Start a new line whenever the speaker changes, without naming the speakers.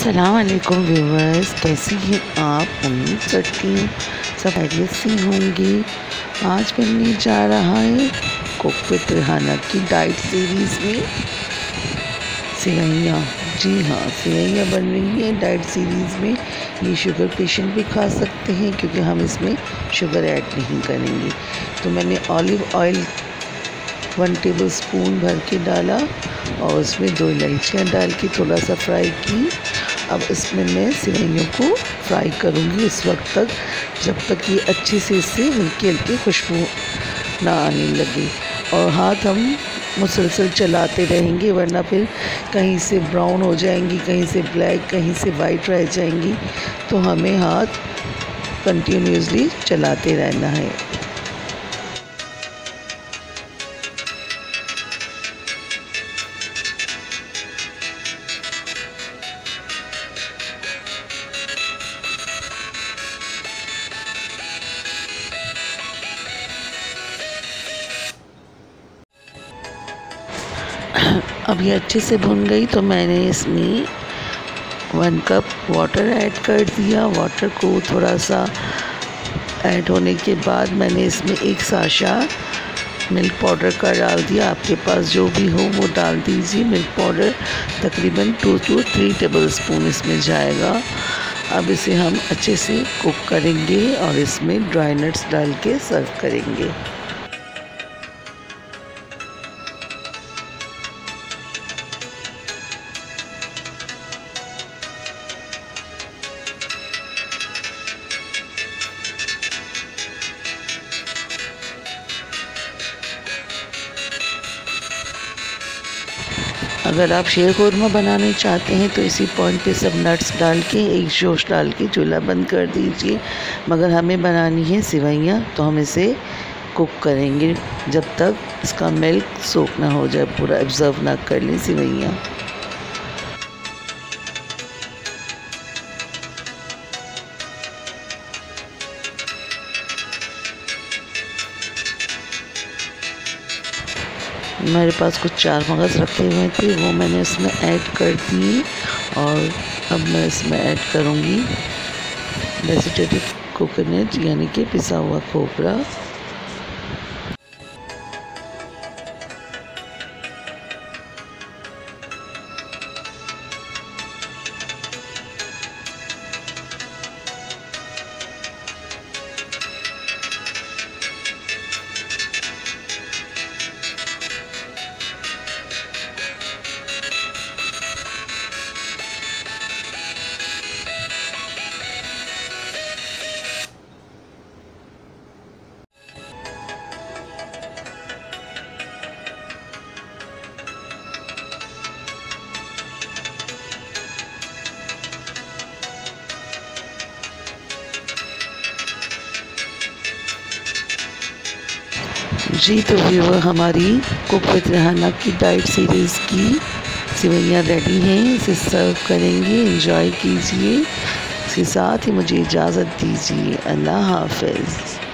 अस्सलाम वालेकुम व्यूवर्स, कैसी हैं आप। उम्मीद करती हूँ सब खैरियत से होंगे। आज बनने जा रहा है कुक विद रेहाना की डाइट सीरीज़ में सेवइयाँ। जी हाँ, सेवइयाँ बन रही है डाइट सीरीज़ में। ये शुगर पेशेंट भी खा सकते हैं क्योंकि हम इसमें शुगर ऐड नहीं करेंगे। तो मैंने ऑलिव ऑयल 1 टेबलस्पून भर के डाला और उसमें 2 इलायचियाँ डाल के थोड़ा सा फ्राई की। अब इसमें मैं सेवइयों को फ्राई करूँगी उस वक्त तक जब तक ये अच्छे से इससे हल्की हल्की खुशबू ना आने लगे। और हाथ हम मुसलसल चलाते रहेंगे वरना फिर कहीं से ब्राउन हो जाएंगी, कहीं से ब्लैक, कहीं से वाइट रह जाएंगी। तो हमें हाथ कंटिन्यूसली चलाते रहना है। अब ये अच्छे से भुन गई तो मैंने इसमें 1 कप वाटर ऐड कर दिया। वाटर को थोड़ा सा ऐड होने के बाद मैंने इसमें 1 साशा मिल्क पाउडर का डाल दिया। आपके पास जो भी हो वो डाल दीजिए। मिल्क पाउडर तकरीबन 2 to 3 टेबलस्पून इसमें जाएगा। अब इसे हम अच्छे से कुक करेंगे और इसमें ड्राई नट्स डाल के सर्व करेंगे। अगर आप शीर खुरमा बनाने चाहते हैं तो इसी पॉइंट पे सब नट्स डाल के एक जोश डाल के चूल्हा बंद कर दीजिए। मगर हमें बनानी है सेवइयाँ तो हम इसे कुक करेंगे जब तक इसका मिल्क सोक ना हो जाए, पूरा एब्जर्व ना कर लें सेवइयाँ। मेरे पास कुछ 4 मगज़ रखे हुए थे वो मैंने इसमें ऐड कर दिए। और अब मैं इसमें ऐड करूँगी डेसिकेटेड कोकोनट यानी कि पिसा हुआ खोपरा। जी तो व्यूअर, हमारी कुक विद रेहाना की डाइट सीरीज़ की सेवइयाँ रेडी हैं। इसे सर्व करेंगे, एंजॉय कीजिए। इसके साथ ही मुझे इजाज़त दीजिए। अल्लाह हाफ़िज़।